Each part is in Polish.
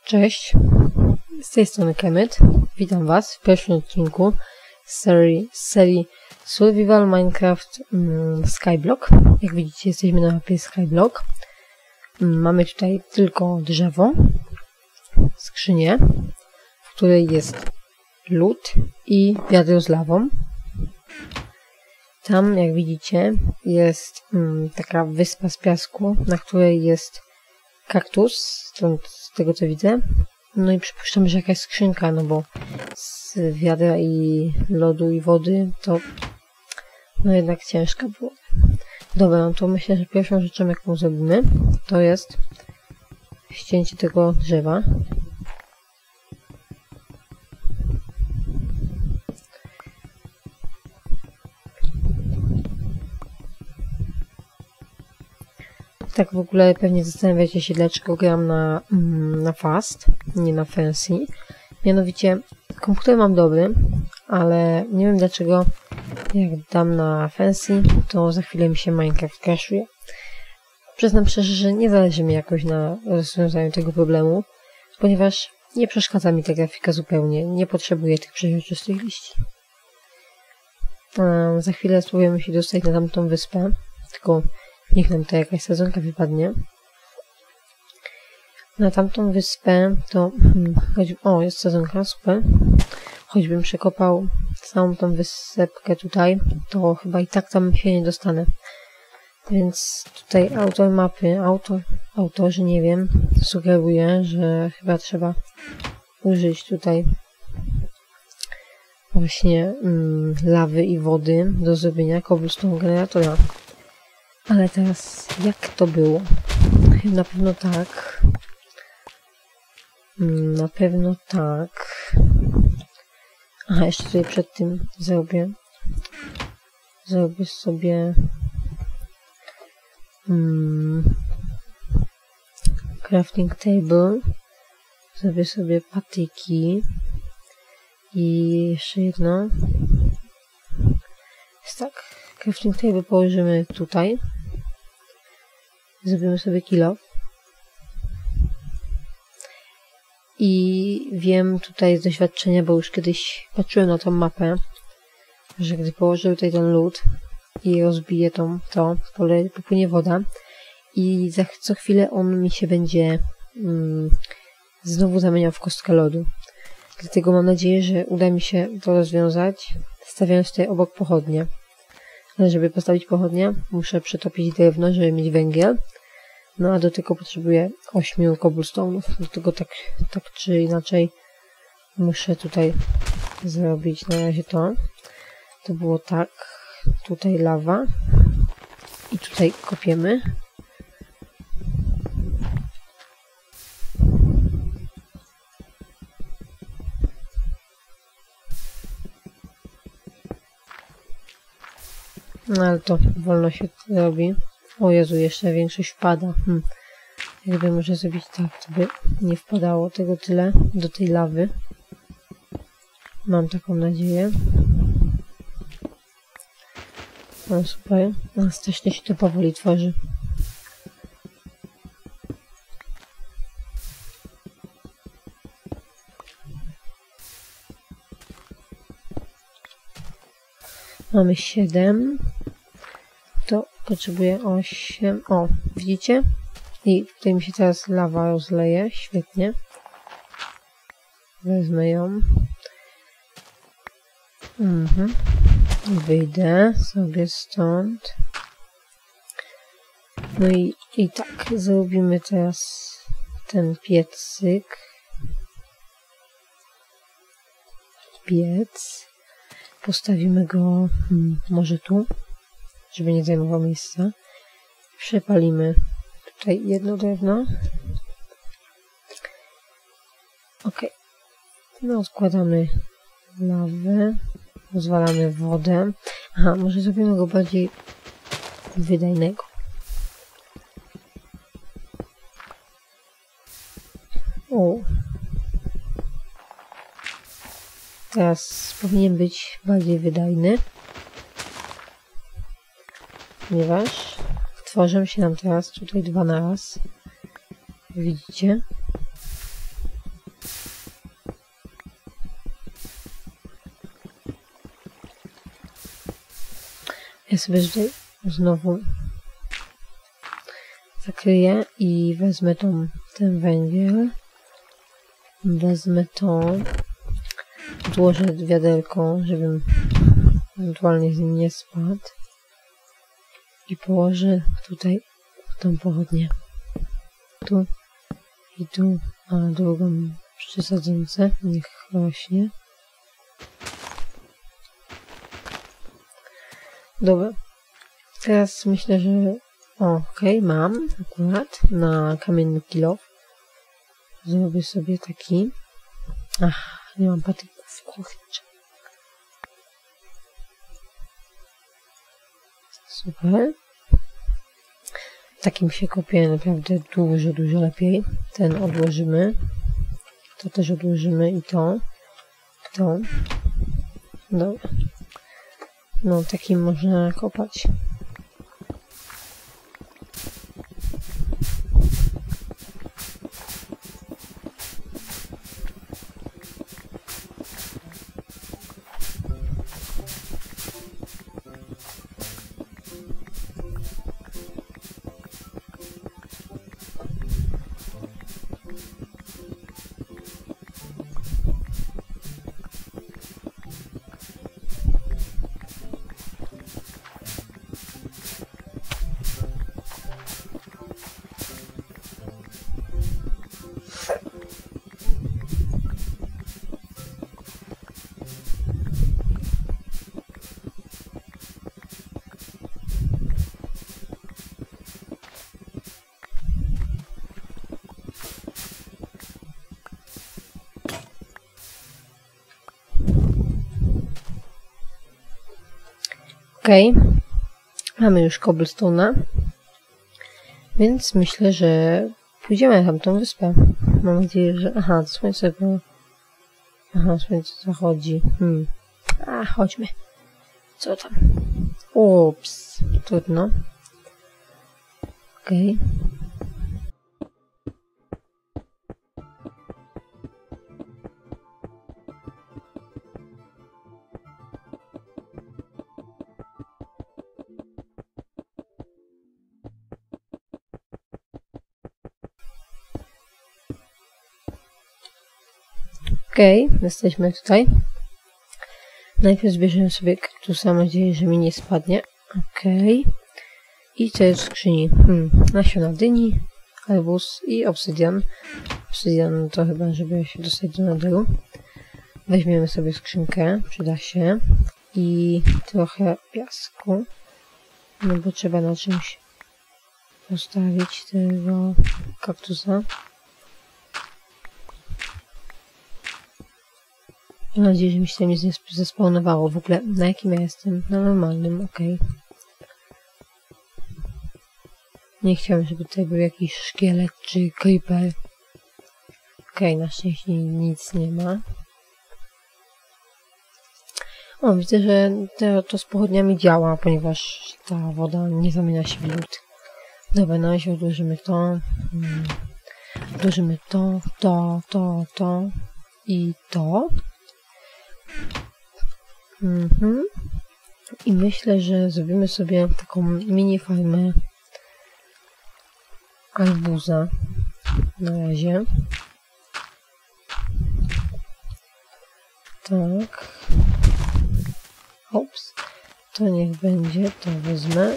Cześć, z tej strony Kemet. Witam Was w pierwszym odcinku z serii Survival Minecraft Skyblock. Jak widzicie, jesteśmy na mapie Skyblock. Mamy tutaj tylko drzewo, skrzynię, w której jest lód i wiadro z lawą. Tam, jak widzicie, jest taka wyspa z piasku, na której jest kaktus, stąd z tego co widzę. No i przypuszczam, że jakaś skrzynka, no bo z wiadra i lodu i wody to no jednak ciężka było. Dobra, no to myślę, że pierwszą rzeczą, jaką zrobimy, to jest ścięcie tego drzewa. Tak w ogóle pewnie zastanawiacie się, dlaczego gram na fast, nie na fancy. Mianowicie komputer mam dobry, ale nie wiem dlaczego jak dam na fancy, to za chwilę mi się Minecraft crashuje. Przyznam szczerze, że nie zależy mi jakoś na rozwiązaniu tego problemu, ponieważ nie przeszkadza mi ta grafika zupełnie, nie potrzebuję tych przeźroczystych liści. Za chwilę spróbujemy się dostać na tamtą wyspę, tylko niech nam to jakaś sezonka wypadnie. Na tamtą wyspę to... o, jest sezonka, super. Choćbym przekopał całą tą wysepkę tutaj, to chyba i tak tam się nie dostanę. Więc tutaj autor mapy, autorzy, nie wiem, sugeruje, że chyba trzeba użyć tutaj właśnie lawy i wody do zrobienia cobblestone generatora. Ale teraz, jak to było? Na pewno tak. Na pewno tak. Aha, jeszcze tutaj przed tym zrobię sobie crafting table. Zrobię sobie patyki. I jeszcze jedno. Jest tak. Crafting table położymy tutaj. Zrobimy sobie kill off. I wiem tutaj z doświadczenia, bo już kiedyś patrzyłem na tą mapę, że gdy położę tutaj ten lód i rozbiję to popłynie woda i za co chwilę on mi się będzie znowu zamieniał w kostkę lodu. Dlatego mam nadzieję, że uda mi się to rozwiązać, stawiając tutaj obok pochodnie. Ale żeby postawić pochodnię, muszę przetopić drewno, żeby mieć węgiel. No a do tego potrzebuję 8 cobblestone'ów. Do tego tak czy inaczej muszę tutaj zrobić na razie to. To było tak. Tutaj lawa. I tutaj kopiemy. No ale to wolno się robi. O Jezu, jeszcze większość wpada. Jakby może zrobić tak, to by nie wpadało tego tyle do tej lawy. Mam taką nadzieję. No super. Strasznie się to powoli tworzy. Mamy 7. To potrzebuję 8. O, widzicie? I tutaj mi się teraz lawa rozleje. Świetnie. Wezmę ją. Wyjdę sobie stąd. No i tak, zrobimy teraz ten piecyk. Piec. Postawimy go może tu, żeby nie zajmował miejsca. Przepalimy tutaj jedno drewno. Ok. No, składamy lawę. Rozwalamy wodę. Aha, może zrobimy go bardziej wydajnego. O. Teraz powinien być bardziej wydajny. Ponieważ tworzą się nam teraz tutaj dwa na raz. Widzicie? Ja sobie tutaj znowu zakryję i wezmę ten węgiel. Wezmę to, odłożę wiaderko, żebym ewentualnie z nim nie spadł. I położę tutaj tą pochodnię. Tu i tu, a drugą przy sadzonce, niech rośnie. Dobra. Teraz myślę, że okej, mam akurat na kamienny kilof. Zrobię sobie taki. Ach, nie mam patyków, kurczę. Super. Takim się kopie naprawdę dużo lepiej. Ten odłożymy. To też odłożymy i to. Dobra. No, takim można kopać. Okej, mamy już cobblestone'a, więc myślę, że pójdziemy na tamtą wyspę. Mam nadzieję, że... Aha, słońce było... Aha, słońce zachodzi. A, chodźmy. Co tam? Ups, trudno. Okej. Okej, jesteśmy tutaj. Najpierw zbierzemy sobie kaktusa, mam nadzieję, że mi nie spadnie. Okej. I co jest w skrzyni? Nasiona dyni, arbuz i obsydian. Obsydian to chyba, żeby się dostać do naderu. Weźmiemy sobie skrzynkę, przyda się. I trochę piasku. No bo trzeba na czymś postawić tego kaktusa. Mam nadzieję, że mi się tam nic nie zespawnowało. W ogóle, na jakim ja jestem? Na normalnym, okej. Nie chciałem, żeby tutaj był jakiś szkielet czy creeper. Okej, na szczęście nic nie ma. O, widzę, że to z pochodniami działa, ponieważ ta woda nie zamienia się w lód. Dobra, na razie odłożymy to. Odłożymy to i to. I myślę, że zrobimy sobie taką mini farmę arbuza na razie. Tak. Ops. To niech będzie, to wezmę.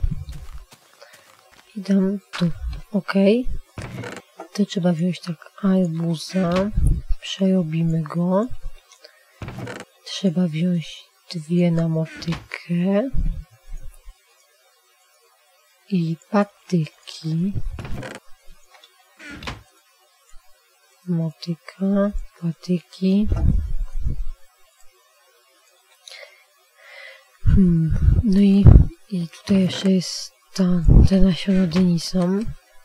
I dam tu. Ok. To trzeba wziąć tak arbuza. Przerobimy go. Trzeba wziąć 2 na motykę. I patyki. Motyka, patyki. No i tutaj jeszcze jest te nasiona dyni są.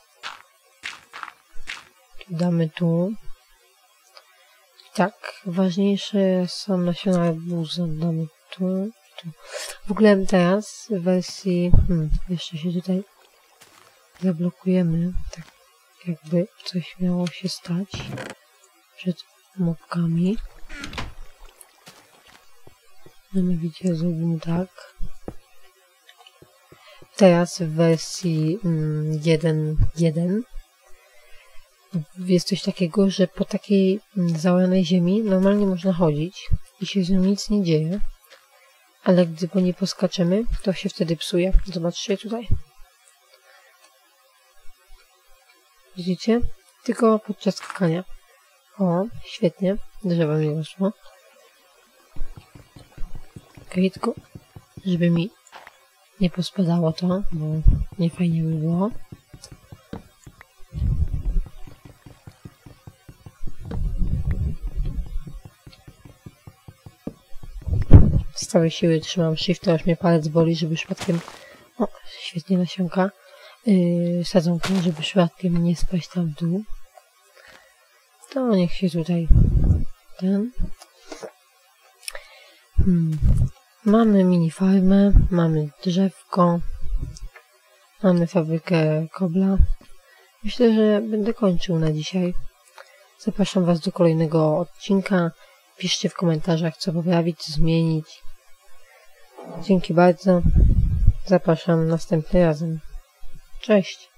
Damy tu. Tak, ważniejsze są nasiona arbuza. Damy tu. W ogóle teraz w wersji... jeszcze się tutaj zablokujemy. Tak jakby coś miało się stać przed mobkami. Mianowicie zrobimy tak. teraz w wersji 1.1 jest coś takiego, że po takiej zaoranej ziemi normalnie można chodzić i się z nią nic nie dzieje, ale gdy po niej poskaczemy, to się wtedy psuje. Zobaczcie tutaj. Widzicie? Tylko podczas skakania. O, świetnie. Drzewo mi rosło. Okej, tylko żeby mi nie pospadało to, bo nie fajnie by było. Z całej siły trzymam shifta, aż mnie palec boli, żeby przypadkiem... O, świetnie nasionka. Sadzonką, żeby przypadkiem nie spaść tam w dół. To niech się tutaj... Mamy mini farmę, mamy drzewko, mamy fabrykę kobla. Myślę, że będę kończył na dzisiaj. Zapraszam Was do kolejnego odcinka. Piszcie w komentarzach, co poprawić, co zmienić. Dzięki bardzo. Zapraszam następnym razem. Cześć!